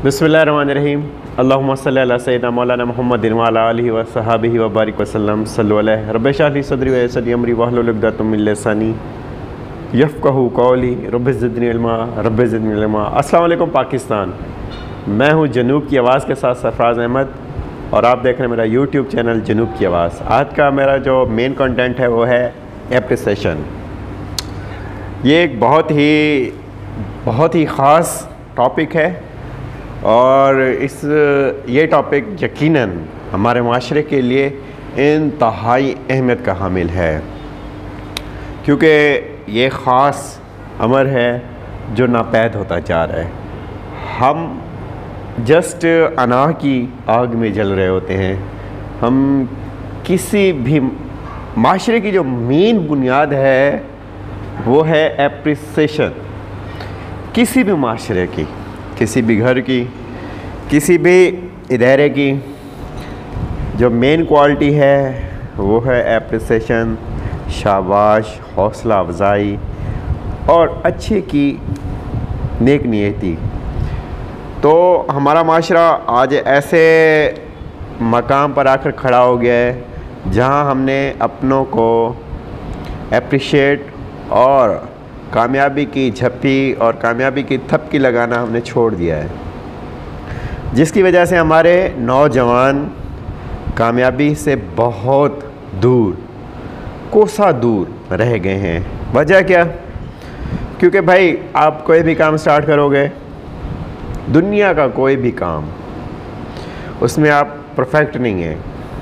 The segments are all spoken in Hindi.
बिस्मिल्लाहिर्रहमानिर्रहीम। अल्लाहुम्मा सल्लि अला सय्यिदिना मौलाना मुहम्मदिन व अला आलिहि व सहाबिहि व बारिक वसल्लम। सल्लु अलैहि। रब्बि इश्रह ली सदरी व यस्सिर ली अमरी वहलुल उक़दतम मिन लिसानी यफ़क़हू क़ौली। Rabbi ज़िदनी इल्मा, rabbi ज़िदनी इल्मा। अस्सलामु अलैकुम पाकिस्तान। मैं हूँ जनूब की आवाज़ के साथ सरफराज़ अहमद और आप देख रहे हैं मेरा यूट्यूब चैनल जनूब की आवाज़। आज का मेरा जो मेन कंटेंट है वो है एप्रिसिएशन। ये एक बहुत ही ख़ास टॉपिक है और ये टॉपिक यकीनन हमारे माशरे के लिए इंतहाई अहमियत का हामिल है, क्योंकि ये ख़ास अमर है जो नापैद होता जा रहा है। हम जस्ट अनाह की आग में जल रहे होते हैं। हम किसी भी माशरे की जो मेन बुनियाद है वो है एप्रिसिएशन। किसी भी माशरे की, किसी भी घर की, किसी भी इदारे की जो मेन क्वालिटी है वो है एप्रिसिएशन, शाबाश, हौसला अफजाई और अच्छे की नेक नियति। तो हमारा माशरा आज ऐसे मकाम पर आकर खड़ा हो गया है जहां हमने अपनों को एप्रिशिएट और कामयाबी की झप्पी और कामयाबी की थपकी लगाना हमने छोड़ दिया है, जिसकी वजह से हमारे नौजवान कामयाबी से बहुत दूर, कोसा दूर रह गए हैं। वजह क्या? क्योंकि भाई आप कोई भी काम स्टार्ट करोगे, दुनिया का कोई भी काम, उसमें आप परफेक्ट नहीं हैं,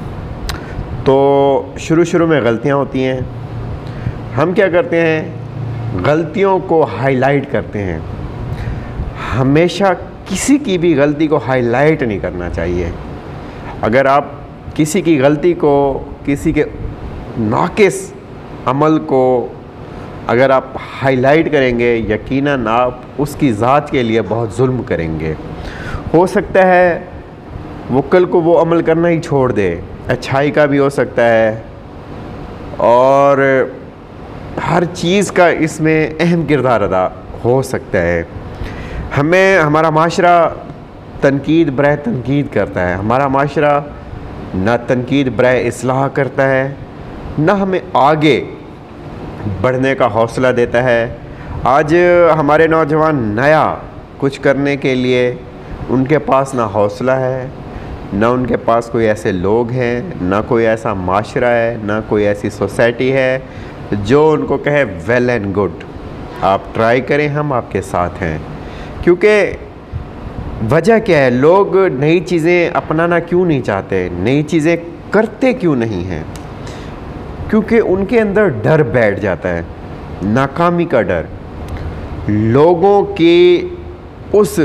तो शुरू में गलतियां होती हैं। हम क्या करते हैं? गलतियों को हाईलाइट करते हैं। हमेशा किसी की भी गलती को हाईलाइट नहीं करना चाहिए। अगर आप किसी की गलती को, किसी के नाकिस अमल को अगर आप हाईलाइट करेंगे, यकीनन आप उसकी ज़ात के लिए बहुत जुल्म करेंगे। हो सकता है वो कल को वो अमल करना ही छोड़ दे, अच्छाई का भी हो सकता है और हर चीज़ का इसमें अहम किरदार अदा हो सकता है। हमारा माशरा तनकीद बराए तनकीद करता है। हमारा माशरा ना तनकीद बराए इस्लाह करता है, ना हमें आगे बढ़ने का हौसला देता है। आज हमारे नौजवान नया कुछ करने के लिए उनके पास ना हौसला है, ना उनके पास कोई ऐसे लोग हैं, ना कोई ऐसा माशरा है, ना कोई ऐसी सोसाइटी है जो उनको कहे वेल एंड गुड, आप ट्राई करें, हम आपके साथ हैं। क्योंकि वजह क्या है? लोग नई चीज़ें अपनाना क्यों नहीं चाहते, नई चीज़ें करते क्यों नहीं हैं? क्योंकि उनके अंदर डर बैठ जाता है, नाकामी का डर। लोगों की उस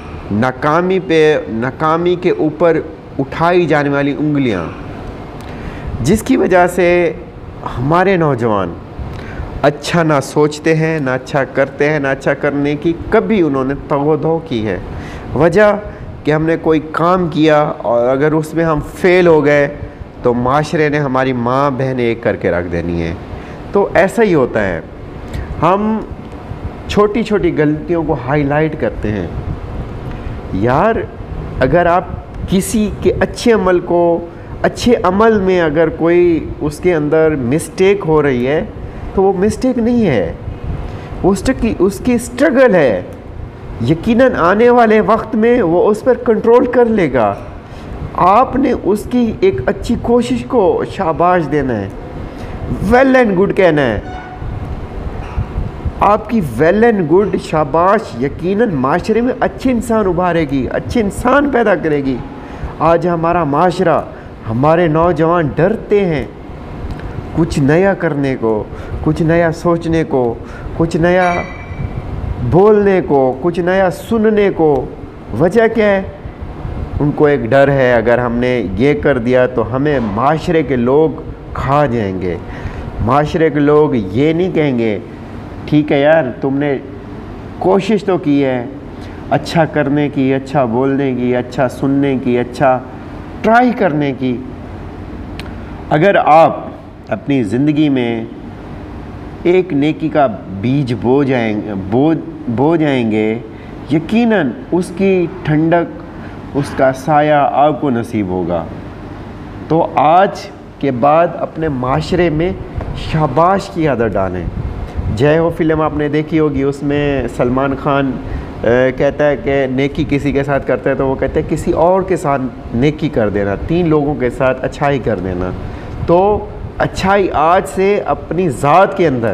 नाकामी के ऊपर उठाई जाने वाली उंगलियां, जिसकी वजह से हमारे नौजवान अच्छा ना सोचते हैं, ना अच्छा करते हैं, ना अच्छा करने की कभी उन्होंने तवज्जो की है। वजह कि हमने कोई काम किया और अगर उसमें हम फेल हो गए तो माशरे ने हमारी माँ बहनें एक करके रख देनी है। तो ऐसा ही होता है, हम छोटी छोटी गलतियों को हाईलाइट करते हैं। यार, अगर आप किसी के अच्छे अमल में अगर कोई उसके अंदर मिस्टेक हो रही है तो वो मिस्टेक नहीं है, वो उसकी स्ट्रगल है। यकीनन आने वाले वक्त में वो उस पर कंट्रोल कर लेगा। आपने उसकी एक अच्छी कोशिश को शाबाश देना है, वेल एंड गुड कहना है। आपकी वेल एंड गुड शाबाश यकीनन माशरे में अच्छे इंसान उभारेगी, अच्छे इंसान पैदा करेगी। आज हमारा माशरा, हमारे नौजवान डरते हैं कुछ नया करने को, कुछ नया सोचने को, कुछ नया बोलने को, कुछ नया सुनने को। वजह क्या है? उनको एक डर है, अगर हमने ये कर दिया तो हमें माशरे के लोग खा जाएंगे। माशरे के लोग ये नहीं कहेंगे, ठीक है यार तुमने कोशिश तो की है अच्छा करने की, अच्छा बोलने की, अच्छा सुनने की, अच्छा ट्राई करने की। अगर आप अपनी ज़िंदगी में एक नेकी का बीज बो जाएंगे यकीनन उसकी ठंडक, उसका साया आपको नसीब होगा। तो आज के बाद अपने माशरे में शाबाश की आदत डालें। जय हो फिल्म आपने देखी होगी, उसमें सलमान खान कहता है कि नेकी किसी के साथ करता है तो वो कहते हैं किसी और के साथ नेकी कर देना, 3 लोगों के साथ अच्छाई कर देना। तो अच्छाई आज से अपनी ज़ात के अंदर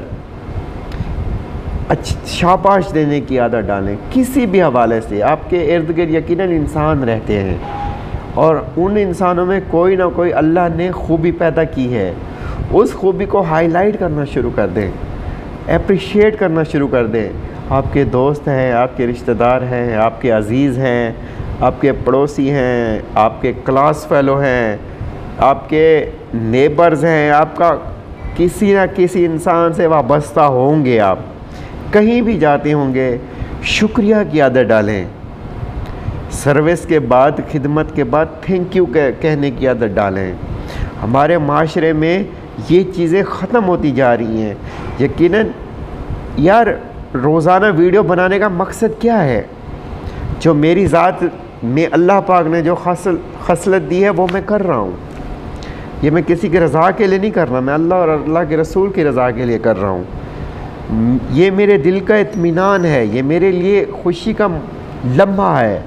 शाबाश देने की आदत डालें। किसी भी हवाले से आपके इर्द गिर्द यकीनन इंसान रहते हैं और उन इंसानों में कोई ना कोई अल्लाह ने खूबी पैदा की है। उस खूबी को हाईलाइट करना शुरू कर दें, एप्रिशिएट करना शुरू कर दें। आपके दोस्त हैं, आपके रिश्तेदार हैं, आपके अज़ीज़ हैं, आपके पड़ोसी हैं, आपके क्लास फेलो हैं, आपके नेबर्स हैं, आपका किसी ना किसी इंसान से वाबस्ता होंगे। आप कहीं भी जाते होंगे, शुक्रिया की आदत डालें। सर्विस के बाद, खिदमत के बाद थैंक यू कहने की आदत डालें। हमारे माशरे में ये चीज़ें ख़त्म होती जा रही हैं। यकीनन यार, रोज़ाना वीडियो बनाने का मकसद क्या है? जो मेरी ज़ात में अल्लाह पाक ने जो खसलत दी है वो मैं कर रहा हूँ। ये मैं किसी की रज़ा के लिए नहीं कर रहा, मैं अल्लाह और अल्लाह के रसूल की रज़ा के लिए कर रहा हूँ। ये मेरे दिल का इत्मीनान है, ये मेरे लिए खुशी का लम्हा है।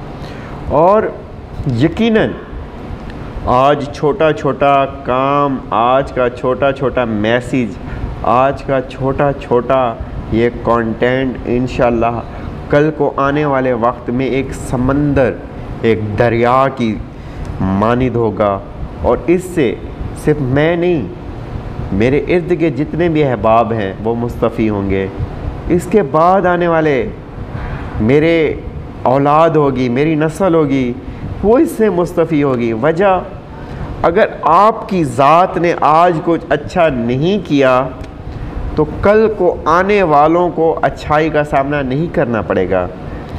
और यकीनन आज छोटा छोटा काम, आज का छोटा छोटा मैसेज, आज का छोटा छोटा ये कंटेंट इंशाअल्लाह कल को आने वाले वक्त में एक समंदर, एक दरिया की मानिद होगा। और इससे सिर्फ मैं नहीं, मेरे इर्द गिर्द जितने भी अहबाब हैं वो मुस्तफ़ी होंगे। इसके बाद आने वाले मेरे औलाद होगी, मेरी नस्ल होगी, वो इससे मुस्तफ़ी होगी। वजह, अगर आपकी ज़ात ने आज कुछ अच्छा नहीं किया तो कल को आने वालों को अच्छाई का सामना नहीं करना पड़ेगा।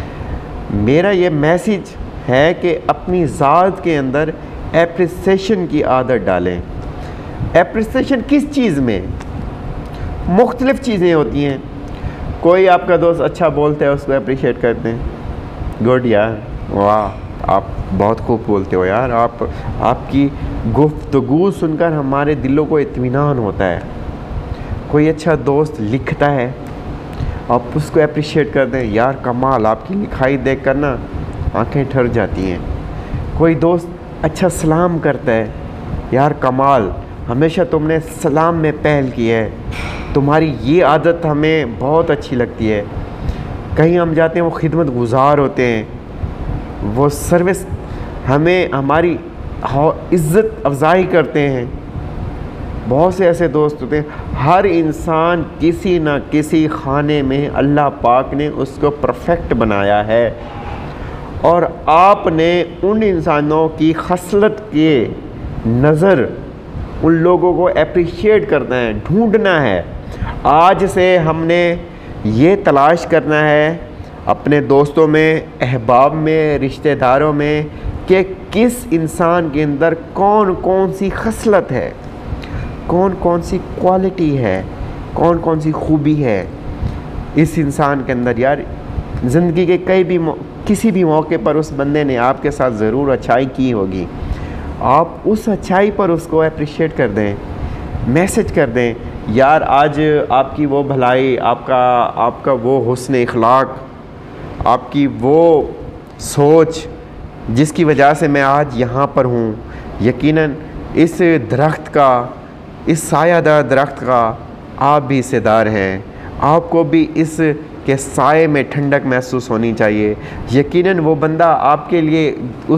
मेरा ये मैसेज है कि अपनी ज़ात के अंदर एप्रिसिएशन की आदत डालें। एप्रिसिएशन किस चीज़ में? मुख्तलिफ़ चीज़ें होती हैं। कोई आपका दोस्त अच्छा बोलता है, उसको अप्रिशिएट करते हैं, गुड यार, वाह आप बहुत खूब बोलते हो यार। आपकी गुफ्तगू सुनकर हमारे दिलों को इत्मीनान होता है। कोई अच्छा दोस्त लिखता है, आप उसको अप्रिशिएट कर दें, यार कमाल, आपकी लिखाई देख कर ना आँखें ठर जाती हैं। कोई दोस्त अच्छा सलाम करता है, यार कमाल, हमेशा तुमने सलाम में पहल की है, तुम्हारी ये आदत हमें बहुत अच्छी लगती है। कहीं हम जाते हैं, वो खिदमत गुजार होते हैं, वो सर्विस हमें हमारी इज़्ज़त अफजाई करते हैं। बहुत से ऐसे दोस्त होते हैं। हर इंसान किसी न किसी खाने में अल्लाह पाक ने उसको परफेक्ट बनाया है और आपने उन इंसानों की खसलत के नज़र उन लोगों को अप्रिशिएट करना है, ढूंढना है। आज से हमने ये तलाश करना है अपने दोस्तों में, अहबाब में, रिश्तेदारों में कि किस इंसान के अंदर कौन कौन सी खसलत है, कौन कौन सी क्वालिटी है, कौन कौन सी खूबी है इस इंसान के अंदर। यार ज़िंदगी के किसी भी मौके पर उस बंदे ने आपके साथ ज़रूर अच्छाई की होगी। आप उस अच्छाई पर उसको अप्रिशिएट कर दें, मैसेज कर दें, यार आज आपकी वो भलाई, आपका वो हुस्न इखलाक, आपकी वो सोच जिसकी वजह से मैं आज यहाँ पर हूँ। यकीनन इस दरख्त का, इस सायादार दरख्त का आप भी हिस्सेदार हैं। आपको भी इस के साए में ठंडक महसूस होनी चाहिए। यकीनन वो बंदा आपके लिए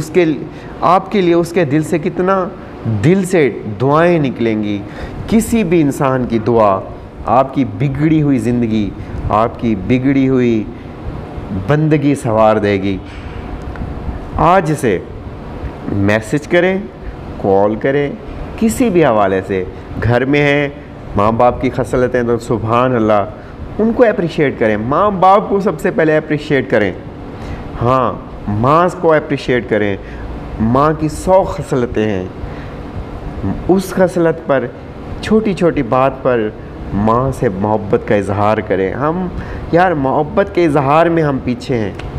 उसके दिल से कितना दिल से दुआएं निकलेंगी। किसी भी इंसान की दुआ आपकी बिगड़ी हुई ज़िंदगी, आपकी बिगड़ी हुई बंदगी संवार देगी। आज से मैसेज करें, कॉल करें, किसी भी हवाले से। घर में हैं, माँ बाप की खसलतें तो सुभान अल्लाह, उनको अप्रिशिएट करें। माँ बाप को सबसे पहले अप्रिशिएट करें। हाँ, माँ को अप्रिशिएट करें। माँ की 100 खसलतें हैं, उस खसलत पर, छोटी छोटी बात पर माँ से मोहब्बत का इजहार करें। हम यार मोहब्बत के इजहार में हम पीछे हैं।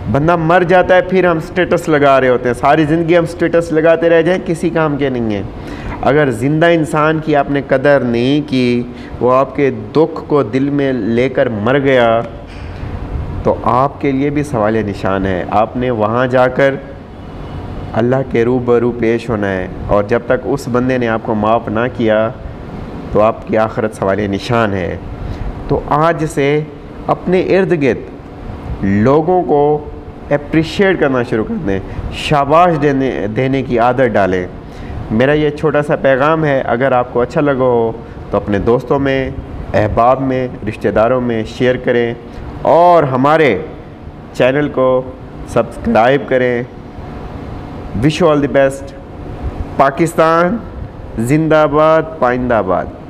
बंदा मर जाता है फिर हम स्टेटस लगा रहे होते हैं, सारी ज़िंदगी हम स्टेटस लगाते रह जाएं, किसी काम के नहीं हैं। अगर ज़िंदा इंसान की आपने कदर नहीं की, वो आपके दुख को दिल में लेकर मर गया, तो आपके लिए भी सवाल निशान है। आपने वहाँ जाकर अल्लाह के रूबरू पेश होना है, और जब तक उस बंदे ने आपको माफ़ ना किया तो आपकी आखिरत सवाल निशान है। तो आज से अपने इर्द गिर्द लोगों को अप्रिशिएट करना शुरू कर दें, शाबाश देने की आदत डालें। मेरा ये छोटा सा पैगाम है, अगर आपको अच्छा लगा हो तो अपने दोस्तों में, अहबाब में, रिश्तेदारों में शेयर करें और हमारे चैनल को सब्सक्राइब करें। Wish all the best. Pakistan जिंदाबाद, पाइंदाबाद।